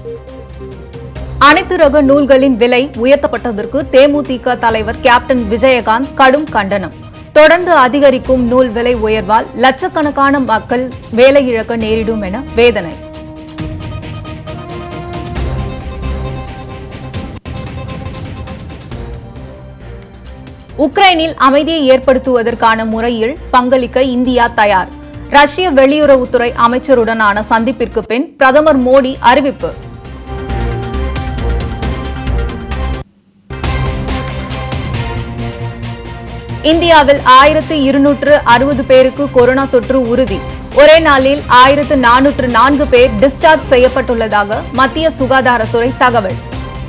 அனைத்து ரக நூல்களின் விலை உயர்த்தப்பட்டதற்கு தேமுதிக தலைவர் கேப்டன் விஜயகாந்த் கடும் கண்டனம். தொடர்ந்து அதிகரிக்கும் நூல் விலை உயர்வால் லட்சக்கணக்கான மக்கள் வேலை இழக்க நேரிடும் என வேதனை. உக்ரைனில் அமைதியை ஏற்படுத்துவதற்கான முறையில் பங்களிக்க இந்தியா தயார். ரஷ்ய வெளியுறவுத்துறை அமைச்சருடனான சந்திப்பிற்கு பின் பிரதமர் மோடி அறிவிப்பு. இந்தியாவில் 1260 பேருக்கு கொரோனா தொற்று உறுதி. ஒரே நாளில் 1404 பேர் டிஸ்சார்ஜ் செய்யப்பட்டுள்ளதாக மத்திய சுகாதாரத்துறை தகவல்.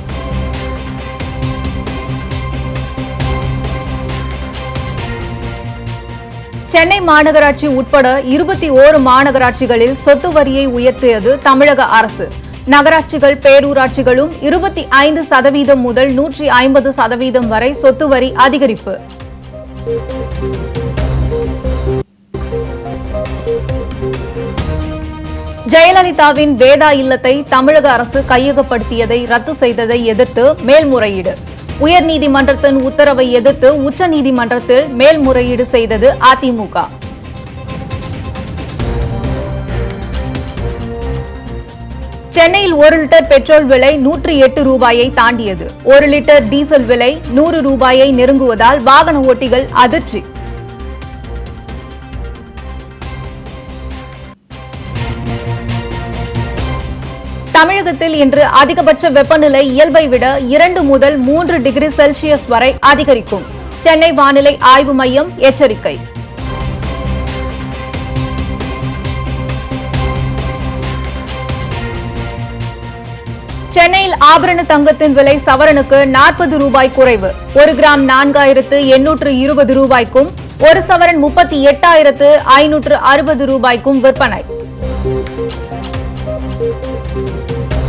சென்னை மாநகராட்சி உட்பட 21 மாநகராட்சிகளில் சொத்து வரியை உயர்த்தியது தமிழக அரசு. நகராட்சிகள் பேரூராட்சிகளும் 25% முதல் 150% வரை சொத்து வரி அதிகரிப்பு. ஜெயலலிதாவின் வேதா இல்லத்தை தமிழக அரசு கையகப்படுத்தியதை ரத்து செய்ததை எதிர்த்து மேல்முறையீடு. உயர்நீதிமன்றத்தின் உத்தரவை எதிர்த்து உச்சநீதிமன்றத்தில் மேல்முறையீடு செய்தது அதிமுக. சென்னையில் 1 லிட்டர் பெட்ரோல் விலை 108 ரூபாயை தாண்டியது. 1 லிட்டர் டீசல் விலை 100 ரூபாயை நெருங்குவதால் வாகன ஓட்டிகள் அதிர்ச்சி. தமிழகத்தில் இன்று அதிகபட்ச வெப்பநிலை இயல்பை விட 2 முதல் 3 டிகிரி செல்சியஸ் வரை அதிகரிக்கும். சென்னை வானிலை ஆய்வு மையம் எச்சரிக்கை. சென்னையில் ஆபரண தங்கத்தின் விலை சவரனுக்கு 40 ரூபாய் குறைவு. 1 கிராம் 4820 ரூபாய்க்கும் 1 சவரன் 38,560 ரூபாய்க்கும் விற்பனை.